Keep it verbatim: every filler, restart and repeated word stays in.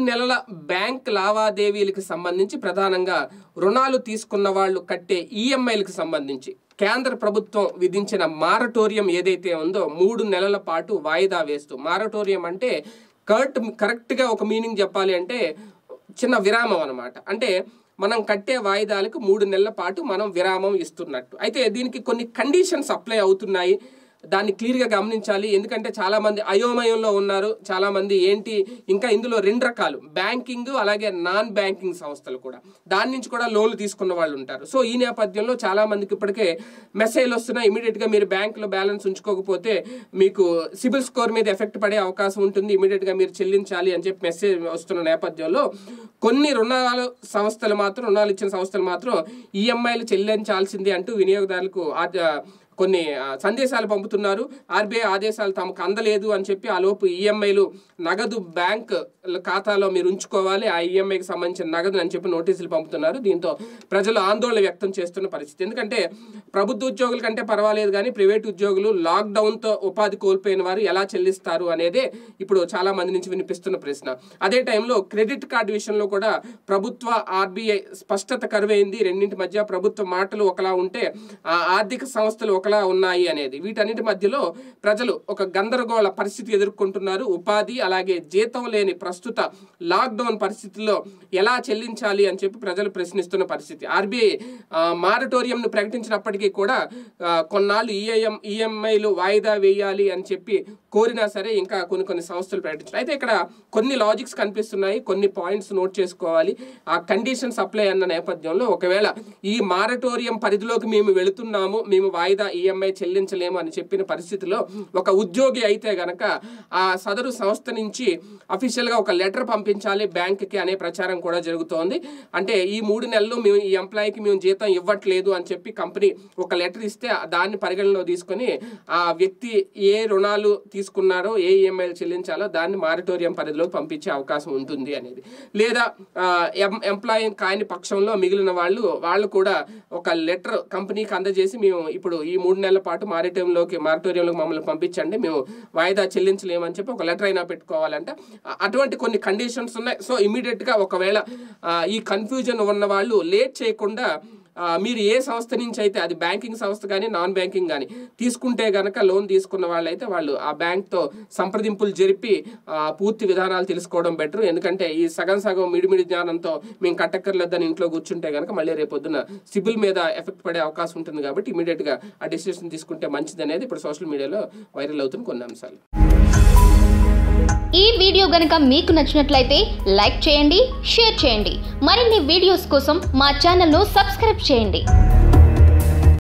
నెలల బ్యాంక్ లావాదేవీలకు సంబంధించి ప్రధానంగా రుణాలు తీసుకున్న వాళ్ళు కట్టే ఈఎంఐలకు సంబంధించి కేంద్ర ప్రభుత్వం విధించిన మారటోరియం ఏదైతే ఉందో మూడు నెలల పాటు వాయిదా వేస్తూ, మారటోరియం అంటే కరెక్ట్ కరెక్ట్గా ఒక మీనింగ్ చెప్పాలి అంటే చిన్న విరామం అన్నమాట. అంటే మనం కట్టే వాయిదాలకు మూడు నెలల పాటు మనం విరామం ఇస్తున్నట్టు. అయితే దీనికి కొన్ని కండిషన్స్ అప్లై అవుతున్నాయి, దాన్ని క్లియర్గా గమనించాలి. ఎందుకంటే చాలామంది అయోమయంలో ఉన్నారు. చాలామంది ఏంటి ఇంకా ఇందులో రెండు రకాలు, బ్యాంకింగ్ అలాగే నాన్ బ్యాంకింగ్ సంస్థలు కూడా, దాని నుంచి కూడా లోన్లు తీసుకున్న వాళ్ళు ఉంటారు. సో ఈ నేపథ్యంలో చాలామందికి ఇప్పటికే మెసేజ్లు వస్తున్నాయి, ఇమీడియట్గా మీరు బ్యాంకులో బ్యాలెన్స్ ఉంచుకోకపోతే మీకు సిబిల్ స్కోర్ మీద ఎఫెక్ట్ పడే అవకాశం ఉంటుంది, ఇమీడియట్గా మీరు చెల్లించాలి అని చెప్పి మెసేజ్ వస్తున్న నేపథ్యంలో కొన్ని రుణాలు సంస్థలు మాత్రం రుణాలు ఇచ్చిన సంస్థలు మాత్రం ఈఎంఐలు చెల్లించాల్సిందే అంటూ వినియోగదారులకు కొన్ని సందేశాలు పంపుతున్నారు. ఆర్బీఐ ఆదేశాలు తమకు అందలేదు అని చెప్పి ఆ లోపు ఈఎంఐలు నగదు బ్యాంక్ ఖాతాలో మీరు ఉంచుకోవాలి, ఆ ఈఎంఐకి సంబంధించిన నగదు అని చెప్పి నోటీసులు పంపుతున్నారు. దీంతో ప్రజలు ఆందోళన వ్యక్తం చేస్తున్న పరిస్థితి. ఎందుకంటే ప్రభుత్వ ఉద్యోగుల కంటే పర్వాలేదు కానీ ప్రైవేట్ ఉద్యోగులు లాక్డౌన్తో ఉపాధి కోల్పోయిన వారు ఎలా చెల్లిస్తారు అనేదే ఇప్పుడు చాలా మంది నుంచి వినిపిస్తున్న ప్రశ్న. అదే టైంలో క్రెడిట్ కార్డు విషయంలో కూడా ప్రభుత్వ ఆర్బీఐ స్పష్టత కరువైంది. రెండింటి మధ్య ప్రభుత్వ మాటలు ఒకలా ఉంటే ఆ ఆర్థిక సంస్థలు ఒక ఉన్నాయి అనేది. వీటన్నిటి మధ్యలో ప్రజలు ఒక గందరగోళ పరిస్థితి ఎదుర్కొంటున్నారు. ఉపాధి అలాగే జీతం లేని ప్రస్తుత లాక్డౌన్ పరిస్థితుల్లో ఎలా చెల్లించాలి అని చెప్పి ప్రజలు ప్రశ్నిస్తున్న పరిస్థితి. ఆర్బీఐ మారటోరియంను ప్రకటించినప్పటికీ కూడా కొన్నాళ్ళు ఈఐఎం ఈఎంఐలు వాయిదా వేయాలి అని చెప్పి కోరినా సరే ఇంకా కొన్ని కొన్ని సంస్థలు ప్రకటించారు. అయితే ఇక్కడ కొన్ని లాజిక్స్ కనిపిస్తున్నాయి, కొన్ని పాయింట్స్ నోట్ చేసుకోవాలి. ఆ కండిషన్స్ అప్లై అన్న నేపథ్యంలో ఒకవేళ ఈ మారటోరియం పరిధిలోకి మేము వెళుతున్నాము, మేము వాయిదా ఈఎంఐ చెల్లించలేము అని చెప్పిన పరిస్థితిలో ఒక ఉద్యోగి అయితే గనక ఆ సదరు సంస్థ నుంచి అఫీషియల్గా ఒక లెటర్ పంపించాలి బ్యాంక్కి అనే ప్రచారం కూడా జరుగుతోంది. అంటే ఈ మూడు నెలలు మేము ఈ ఎంప్లాయీకి మేము జీతం ఇవ్వట్లేదు అని చెప్పి కంపెనీ ఒక లెటర్ ఇస్తే దాన్ని పరిగణలో తీసుకొని ఆ వ్యక్తి ఏ రుణాలు తీసుకున్నారో ఏ ఈఎంఐలు చెల్లించాలో దాన్ని మారిటోరియం పరిధిలోకి పంపించే అవకాశం ఉంటుంది అనేది. లేదా ఎంప్లాయీ కాని పక్షంలో మిగిలిన వాళ్ళు వాళ్ళు కూడా ఒక లెటర్ కంపెనీకి అందజేసి మేము ఇప్పుడు ఈ మూడు నెలల పాటు మారిటోరియంలోకి మారిటోరియంలోకి మమ్మల్ని పంపించండి, మేము వాయిదా చెల్లించలేమని చెప్పి ఒక లెటర్ అయినా పెట్టుకోవాలంట. అటువంటి కొన్ని కండిషన్స్ ఉన్నాయి. సో ఇమీడియట్గా ఒకవేళ ఈ కన్ఫ్యూజన్ ఉన్న వాళ్ళు లేట్ చేయకుండా మీరు ఏ సంస్థ నుంచి అయితే, అది బ్యాంకింగ్ సంస్థ కానీ నాన్ బ్యాంకింగ్ కానీ తీసుకుంటే కనుక లోన్ తీసుకున్న వాళ్ళైతే వాళ్ళు ఆ బ్యాంక్తో సంప్రదింపులు జరిపి పూర్తి విధానాలు తెలుసుకోవడం బెటర్. ఎందుకంటే ఈ సగం సగం మిడిమిడి జ్ఞానంతో మేము కట్టక్కర్లేదని ఇంట్లో కూర్చుంటే కనుక మళ్ళీ రేపొద్దున సిబిల్ మీద ఎఫెక్ట్ పడే అవకాశం ఉంటుంది. కాబట్టి ఇమీడియట్గా ఆ డెసిషన్ తీసుకుంటే మంచిది అనేది ఇప్పుడు సోషల్ మీడియాలో వైరల్ అవుతున్న కొన్ని అంశాలు. ఈ వీడియో గనుక మీకు నచ్చినట్లయితే లైక్ చేయండి, షేర్ చేయండి. మరిన్ని వీడియోస్ కోసం మా ఛానల్ను సబ్స్క్రైబ్ చేయండి.